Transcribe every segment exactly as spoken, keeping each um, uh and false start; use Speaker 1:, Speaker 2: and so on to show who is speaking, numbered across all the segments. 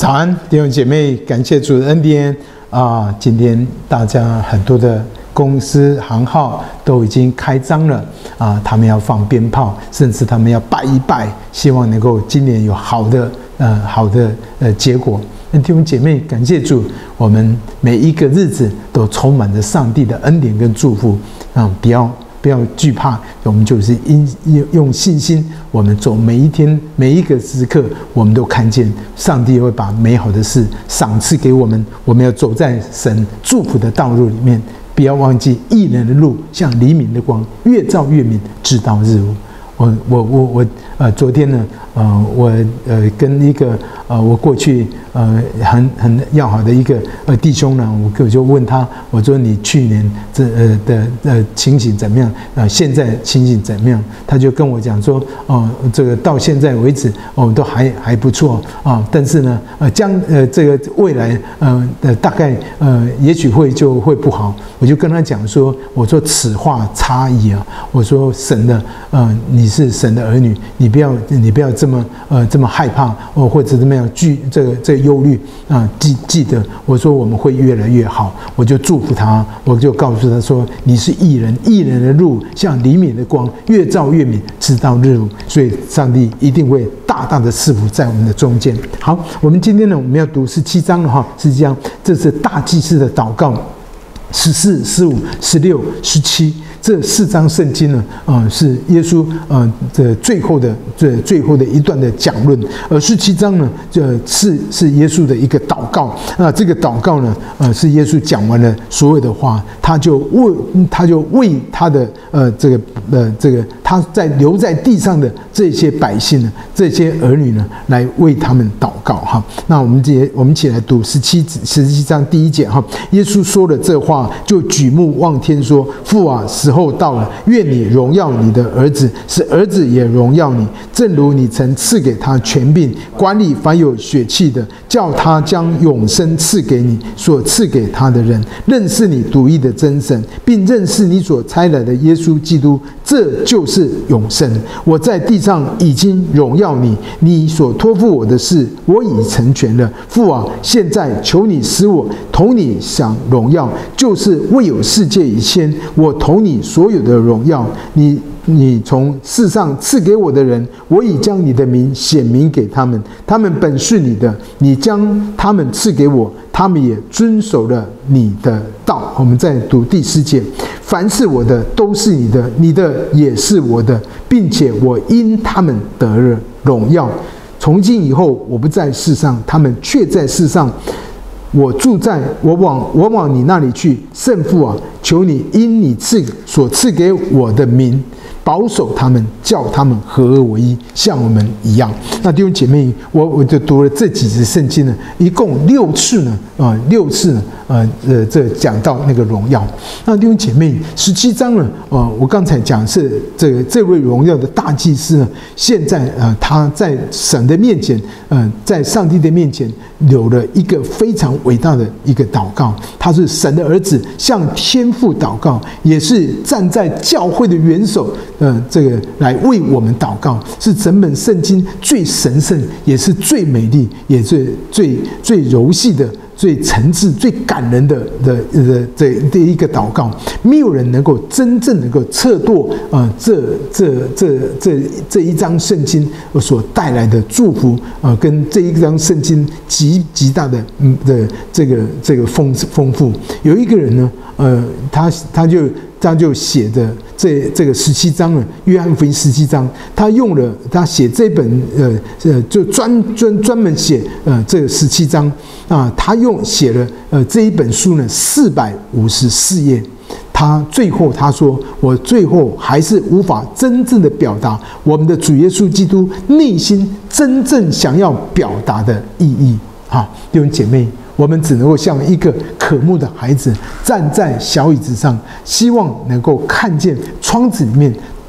Speaker 1: 早安，弟兄姐妹，感谢主的恩典啊！今天大家很多的公司行号都已经开张了啊，他们要放鞭炮，甚至他们要拜一拜，希望能够今年有好的呃好的呃结果。弟兄姐妹，感谢主，我们每一个日子都充满着上帝的恩典跟祝福啊！不要。不要惧怕，我们就是因用信心，我们走每一天每一个时刻，我们都看见上帝会把美好的事赏赐给我们。我们要走在神祝福的道路里面，不要忘记义人的路像黎明的光，越照越明，直到日出。我我我我呃，昨天呢，呃，我呃跟一个呃我过去呃很很要好的一个呃弟兄呢，我就问他，我说你去年这呃的呃情形怎么样？呃，现在情形怎么样？他就跟我讲说，哦、呃，这个到现在为止，哦、呃，都还还不错啊，但是呢，呃，将呃这个未来呃呃大概呃也许会就会不好。我就跟他讲说，我说此话差矣啊，我说神的呃你是神的儿女，你不要你不要这么呃这么害怕哦，或者怎么样惧这个这个忧虑啊，记记得我说我们会越来越好，我就祝福他，我就告诉他说你是义人，义人的路像黎明的光，越照越明，直到日出，所以上帝一定会大大的赐福在我们的中间。好，我们今天呢我们要读十七章了哈，实际上这是大祭司的祷告。十四、十五、十六、十七这四章圣经呢，呃，是耶稣呃的最后的这最后的一段的讲论，而十七章呢，这是是耶稣的一个祷告。那这个祷告呢，呃，是耶稣讲完了所有的话，他就为他就为他的呃这个呃这个他在留在地上的这些百姓呢，这些儿女呢，来为他们祷告哈。那我们接我们一起来读十七十七章第一节哈，耶稣说了这话。就举目望天说：“父啊，时候到了，愿你荣耀你的儿子，使儿子也荣耀你，正如你曾赐给他权柄，管理凡有血气的，叫他将永生赐给你所赐给他的人，认识你独一的真神，并认识你所差来的耶稣基督，这就是永生。我在地上已经荣耀你，你所托付我的事，我已成全了。父啊，现在求你使我同你享荣耀，就。”就是未有世界以前，我同你所有的荣耀，你你从世上赐给我的人，我已将你的名显明给他们，他们本是你的，你将他们赐给我，他们也遵守了你的道。我们再读第四节，凡是我的都是你的，你的也是我的，并且我因他们得了荣耀。从今以后，我不在世上，他们却在世上。我住在我往我往你那里去，圣父啊，求你因你赐所赐给我的名，保守他们，叫他们合而为一，像我们一样。那弟兄姐妹，我我就读了这几节圣经呢，一共六次呢，啊、呃，六次呢，呃呃，这讲到那个荣耀。那弟兄姐妹，十七章呢，呃，我刚才讲是这个这位荣耀的大祭司呢，现在呃他在神的面前，呃，在上帝的面前有了一个非常伟大的一个祷告，他是神的儿子，向天父祷告，也是站在教会的元首。呃，这个来为我们祷告，是整本圣经最神圣，也是最美丽，也是最最柔细的、最诚挚、最感人的的的这这一个祷告。没有人能够真正能够测度啊、呃，这这这这这一章圣经所带来的祝福啊、呃，跟这一章圣经极极大的嗯的这个这个丰丰富。有一个人呢，呃，他他就。他就写的这这个十七章了，约翰福音十七章，他用了他写这本呃呃就专专专门写呃这个十七章啊，他用写了呃这一本书呢四百五十四页。他最后他说，我最后还是无法真正的表达我们的主耶稣基督内心真正想要表达的意义啊，弟兄姐妹。我们只能够像一个渴慕的孩子，站在小椅子上，希望能够看见窗子里面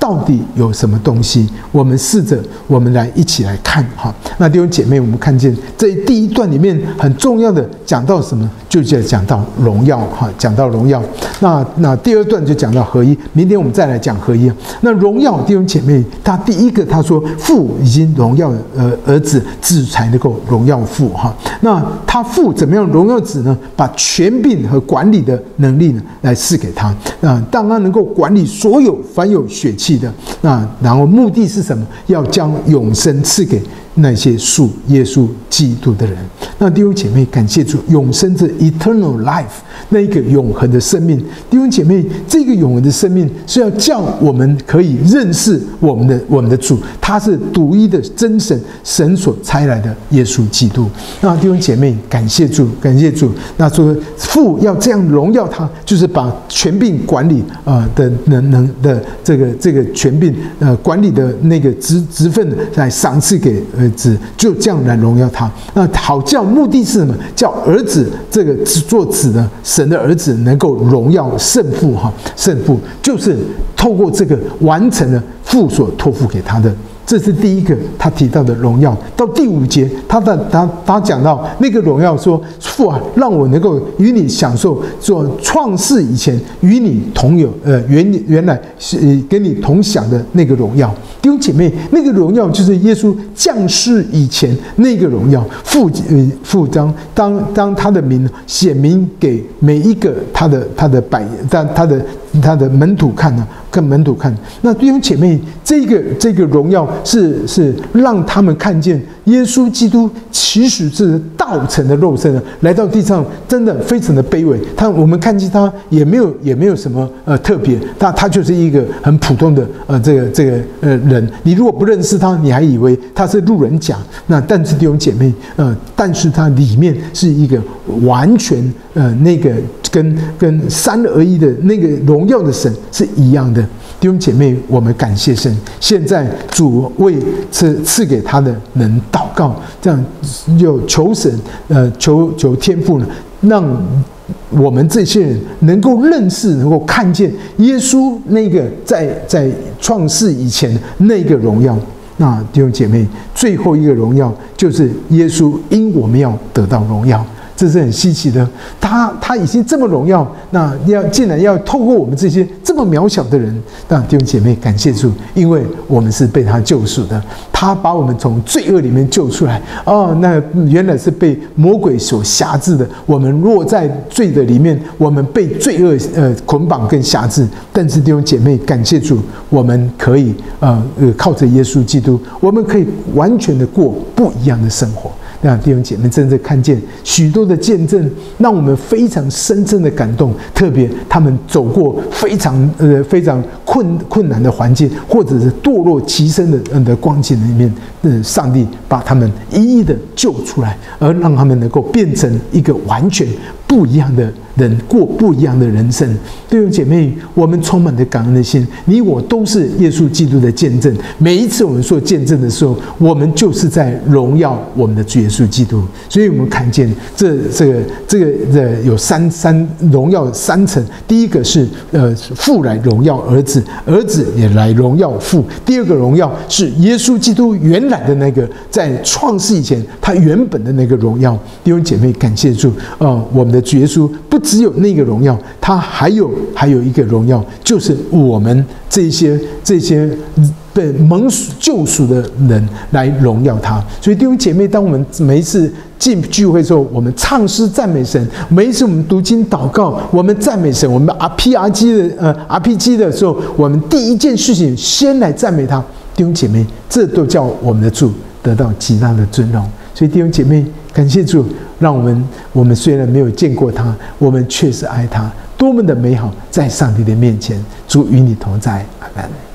Speaker 1: 到底有什么东西？我们试着，我们来一起来看哈。那弟兄姐妹，我们看见这第一段里面很重要的讲到什么？就讲到荣耀哈，讲到荣耀。那那第二段就讲到合一，明天我们再来讲合一。那荣耀弟兄姐妹，他第一个他说父已经荣耀呃儿子，子才能够荣耀父哈。那他父怎么样荣耀子呢？把权柄和管理的能力呢来赐给他，那当他能够管理所有凡有血气的，那然后目的是什么？要将永生赐给那些属耶稣基督的人。那弟兄姐妹，感谢主，永生是 eternal life， 那一个永恒的生命。弟兄姐妹，这个永恒的生命是要叫我们可以认识我们的我们的主，他是独一的真神，神所差来的耶稣基督。那弟兄姐妹，感谢主，感谢主。那说父要这样荣耀他，就是把权柄管理呃的能能的这个这个权柄呃管理的那个职职分来赏赐给儿子，就这样来荣耀他。那好叫目的是什么？叫儿子这个做子的神的儿子能够荣耀圣父哈，圣父就是透过这个完成了父所托付给他的。这是第一个他提到的荣耀。到第五节，他的他他讲到那个荣耀说，父啊，让我能够与你享受做创世以前与你同有呃原原来是跟你同享的那个荣耀。弟兄姐妹，那个荣耀就是耶稣降世以前那个荣耀。父呃父当当当他的名显明给每一个他的他的百他他的他的门徒看呢、啊，跟门徒看。那弟兄姐妹，这个这个荣耀是是让他们看见耶稣基督其实是道成的肉身，来到地上，真的非常的卑微。他我们看见他也没有也没有什么呃特别，他他就是一个很普通的呃这个这个呃人。你如果不认识他，你还以为他是路人甲。那但是弟兄姐妹，呃，但是他里面是一个完全呃那个跟跟三而一的那个荣耀的神是一样的。弟兄姐妹，我们感谢神。现在主为赐赐给他的人祷告，这样就求神，呃，求求天父呢，让我们这些人能够认识，能够看见耶稣那个在在创世以前那个荣耀。那弟兄姐妹，最后一个荣耀就是耶稣因我们要得到荣耀。这是很稀奇的，他他已经这么荣耀，那要竟然要透过我们这些这么渺小的人，那弟兄姐妹感谢主，因为我们是被他救赎的，他把我们从罪恶里面救出来。哦，那原来是被魔鬼所辖制的，我们落在罪的里面，我们被罪恶呃捆绑跟辖制。但是弟兄姐妹感谢主，我们可以呃呃靠着耶稣基督，我们可以完全的过不一样的生活。让弟兄姐妹真正看见许多的见证，让我们非常深深的感动。特别他们走过非常呃非常困困难的环境，或者是堕落极深的呃的光景里面，呃，上帝把他们一一的救出来，而让他们能够变成一个完全不一样的人，过不一样的人生。弟兄姐妹，我们充满着感恩的心，你我都是耶稣基督的见证。每一次我们说见证的时候，我们就是在荣耀我们的主耶稣基督。所以我们看见这这个这个呃有三三荣耀三层。第一个是呃父来荣耀儿子，儿子也来荣耀父。第二个荣耀是耶稣基督原来的那个在创世以前他原本的那个荣耀。弟兄姐妹，感谢主，呃，我们的主耶稣不只有那个荣耀，他还有还有一个荣耀，就是我们这些这些被蒙救赎的人来荣耀他。所以弟兄姐妹，当我们每一次进聚会的时候，我们唱诗赞美神；每一次我们读经祷告，我们赞美神。我们 R P R G 的呃 R P G 的时候，我们第一件事情先来赞美他。弟兄姐妹，这都叫我们的主得到极大的尊荣。所以弟兄姐妹，感谢主，让我们我们虽然没有见过他，我们确实爱他，多么的美好，在上帝的面前，主与你同在，阿们。